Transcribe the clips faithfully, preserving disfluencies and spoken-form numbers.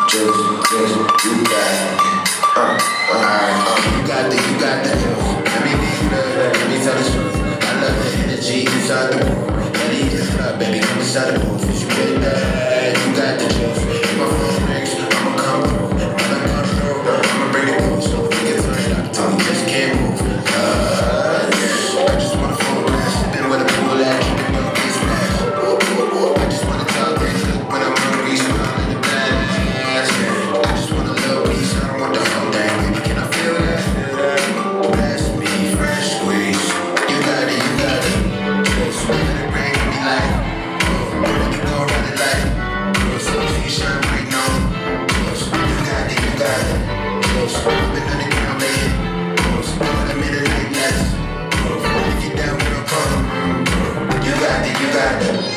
just, just, you got it. Uh, alright, uh, you got the, you got the juice. Let me be the, let me tell the truth. I love the energy inside the room. Let it get up, baby, come inside the booth. If you get that, you got the juice. If my phone rings, I'ma come through. I'ma come through, I'ma bring it through. So we can turn it up till we just can't move. Uh, I just wanna phone crash, sipping with a pool at, keeping my face splash. I just wanna talk things up when I'm hungry, smile in the back. I just want a little piece, I don't want the whole thing. Baby, can I feel that? Bless me, fresh squeeze. You got it, you got it. Just let it bring me light. Oh, let it go around the light. So you shine right now. Just, you got it, you got it. Just, I've been on the ground, man. Just, I'm in the night less. If you down when I come, you got it, you got it.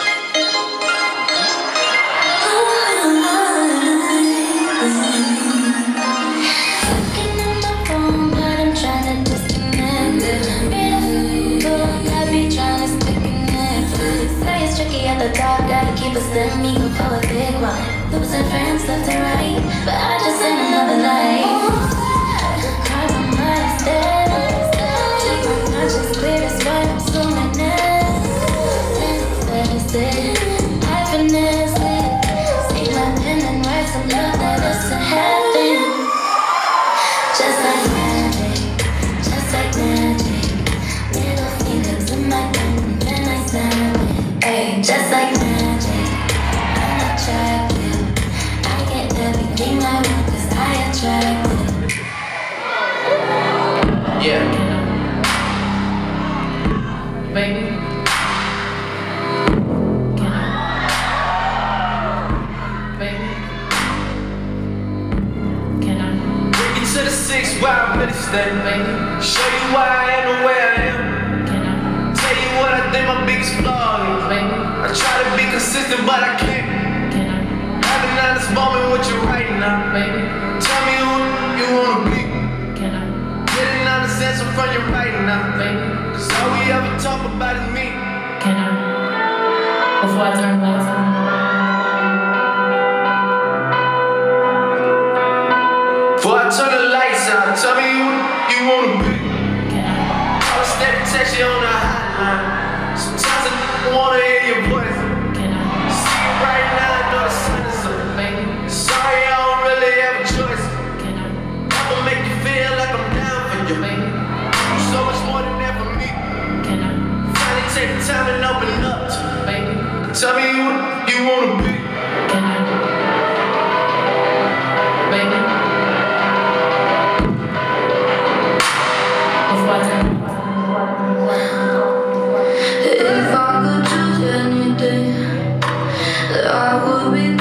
The top, gotta keep us in me for a big one. Losing friends left and right, but I just in another life. Cry my mind dead. Keep my conscience clear, that's why I'm so madness. Fantasy, happiness. Take my pen and write some love that is to heaven. Just like magic, just like magic. Little fingers in my gun, then I snap it. Ay, just like magic, I'm attractive. I get everything I want cause I attract it. Yeah. Baby. Can I? Baby. Can I? Take you to the six where I'm really staying, baby. Show you why I am the way I am. Can I? Tell you what I think my biggest flaw is, baby. I try to be consistent, but I can't. Can I? Have an honest moment with you right now, baby. Tell me who you wanna be. Can I? Get an honest answer from you right now, baby. Cause all we ever talk about is me. Can I? Before I turn the lights on. Before I turn the lights out, tell me who you wanna be. Can I? I'll stay text you on the hotline. Sometimes I wanna hear your voice. Can I? See you right now, I know the sun is up, baby. Sorry, I don't really have a choice. Can I? I'ma make you feel like I'm down for you, baby. You're so much more than that for me. Can I? Finally take the time and open up to me, baby. Tell me who you wanna be. Can I? Baby. Before I turn. If I could choose anything, I would be